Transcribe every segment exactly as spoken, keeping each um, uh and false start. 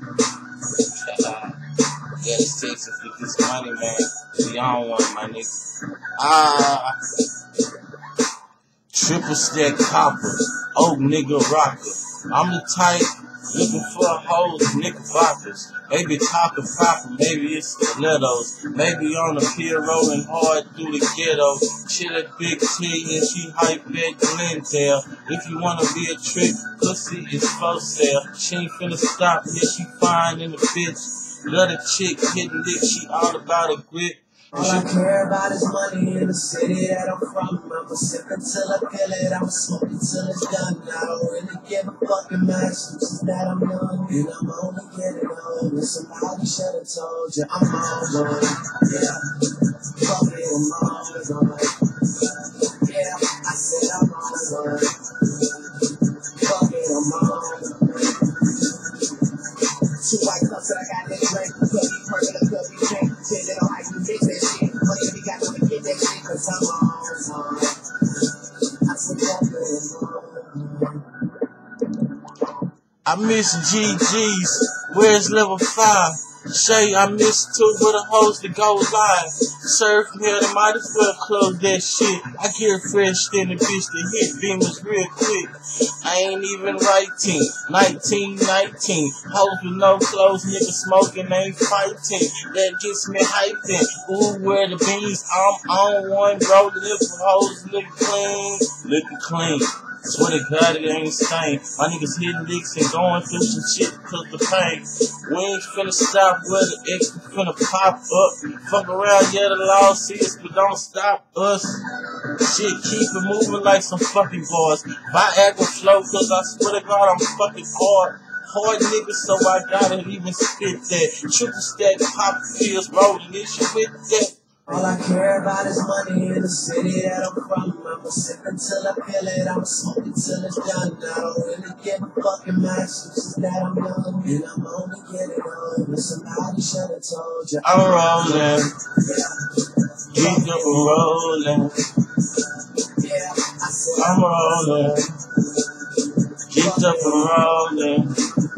Yeah, it's Texas with this money, man. We on one, my nigga. Ah, triple stack copper, old nigga rocker. I'm the type looking for hoes, knickerbockers. Maybe talking proper, maybe it's stilettos. Maybe on the pier rolling hard through the ghetto. Shit at Big T and she hype at Glendale. If you wanna be a trick, pussy is for sale. She ain't finna stop, yeah, she fine in the bitch. Love a chick, hitting dick, she all about a grip. All I care about is money in the city that I'm from. I'ma sip until I feel it, I'ma smoke until it's done. I don't really give a fucking max, since that I'm young. And I'm only getting old, and somebody should've told you I'm on one. Yeah, fuck it, I'm on one. Yeah, I said I'm on one. Fuck it, I'm on one. Two white cups that I got that drink. Could be purple, could be pink. Say they don't like me mix that shit. But if you got to get that shit, cause I'm on one. I said fuck it, I'm on one. I miss G G's, where's level five? Shay, I miss two with the hoes that go live. Surf here, they might as well close that shit. I get fresh than the bitch that hit beamers real quick. I ain't even writing, nineteen nineteen. Hoes with no clothes, niggas smoking, ain't fighting. That gets me hyping. Ooh, where the beans, I'm on one, bro. The little hoes look clean, looking clean. Swear to God, it ain't stain. My niggas hitting licks and going through some shit cause the pain. We ain't finna stop where the extra finna pop up. Fuck around, yeah, the law sees, but don't stop us. Shit, keep it moving like some fucking bars. Viagra flow, cause I swear to God, I'm fucking hard. Hard niggas, so I gotta even spit that. Triple stack, pop pills, rolling this shit with that. All I care about is money in the city that I'm from. I'ma sip until I feel it, I'ma smoke until it's done. I don't really give a fucking max, since that I'm young. And I'm only getting old, but somebody should've told you I'm rolling, keep up rolling. Yeah, I said I'm rolling, keep up rolling.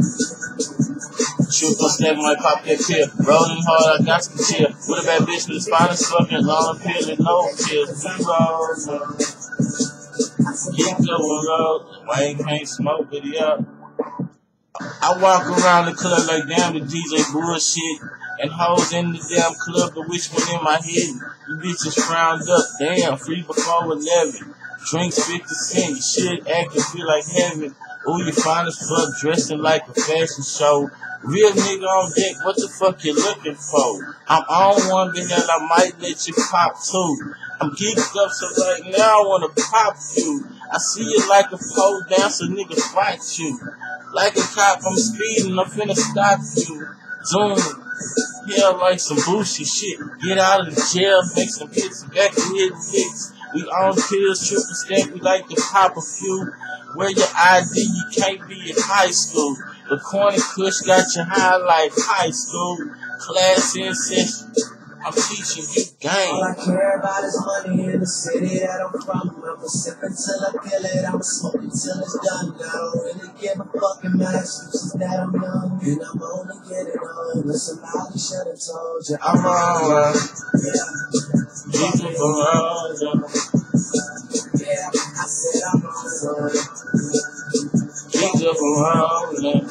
Triple step, might pop that pill. Rolling hard, I got some chill. With a bad bitch with a spinal fucking long pill and no pills. We rolling, keep up rolling. Wayne can't smoke, but yeah. I walk around the club like damn the D J bullshit. And hoes in the damn club, but which one in my head? You bitches frowned up, damn, free before eleven. Drinks fifty cent, you should act and feel like heaven. Ooh, you fine as fuck, dressing like a fashion show. Real nigga on deck, what the fuck you looking for? I'm on one, but hell, I might let you pop too. I'm geeked up, so right now I wanna pop you. I see you like a pole dancer, nigga, fight you. Like a cop, I'm speeding, I'm finna stop you. Zoom, yeah, like some bullshit shit. Get out of the jail, make some hits, back to hitting hits. We on pills, triple stack, we like to pop a few. Wear your I D, you can't be in high school. The corny kush got you high like high school. Class in session, I'm teaching you game. all I care about is money in the city that I'm from. I'ma sip until I feel it, I'ma smoke until it's done. I don't really give a fucking max, since that I'm young. And I'm only getting old, but somebody should've told you I'm rolling, yeah, keep it rolling. yeah, I said I'm on one. Keep up rolling.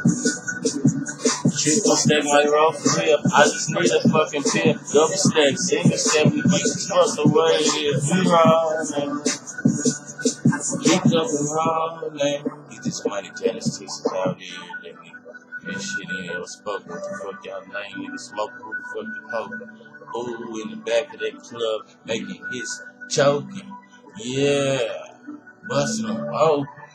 Triple stack might roll for real. I just need a fucking pill. Double stack, single stack, we keep the trust the way it is. We rolling. Keep up rolling. Get this money, Janice Texas out here. Let me that shit in here. Spoke what the fuck y'all lame niggas smoke. Who the fuck you poking? Ooh, in the back of that club, making hits, choking. Yeah, busting them. Oh.